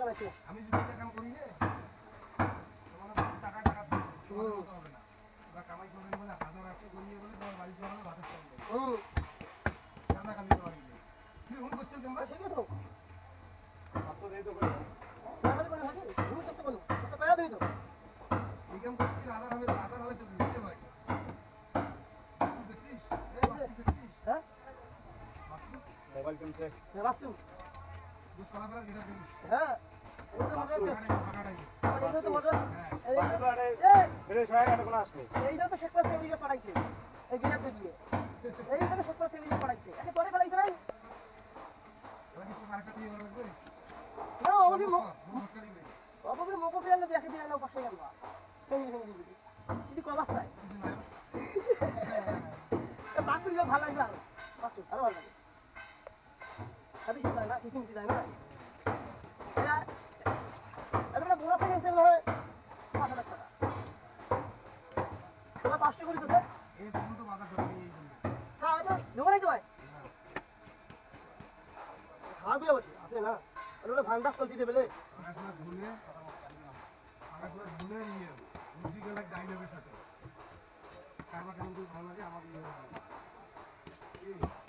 আমি যদি এটা কাম করি রে তোমার টাকা টাকা হবে না ওরা কামাই করবেন বলে 1000 করিয়ে বলে তোমার বাড়ি যাওয়া হলো ভাতের টাইম রান্না খালি দেওয়ার গেলে কি হুন করছো তোমরা ঠিক আছে আপ তো দেই তো করে তাহলে কোন থাকে হুন করতে বলো তো পায়া দেই তো এই কাম করতে 1000 হলে চলবে বুঝছো ভাই দেখছিস এই বাস দেখছিস হ্যাঁ মোবাইল কেমছে হ্যাঁ বাসু দুস করা করা গিরা দিস হ্যাঁ এটা মজা এটা তো মজা এই এরে ছয় কাটা কোন আসবে এইটা তো শেখরা ফ্যামিলিকে পাঠাইছে এই গিরা দিয়ে এইটা তো শেখরা ফ্যামিলিকে পাঠাইছে এটা পরে পাঠাইছে নাই ওরা কি মার্কা দিয়ে রাখবে না ওবি ওবি মোকো পেলে দেখে দিয়ে না পাশে গেল ফ্যামিলি যদি কবাস চাই এ বাকুরি ভালো লাগবে আর বাকু আরো ভালো লাগে আদি কি না কিছু কি না এটা এটা বড় থেকে এসে লয় 5000 টাকা তোরা 500 করে দিতে এই পর্যন্ত বাজার ধরে নিয়ে হ্যাঁ এটা নেবো তো ভাই খাবে বসে আছে না ওটা ভান্ডা কল দিতে বলে আগাগুলো ধুলে নিয়ে মিউজিক্যাল এক ডাইনামের সাথে কারবা কেমন ভালো লাগে আমার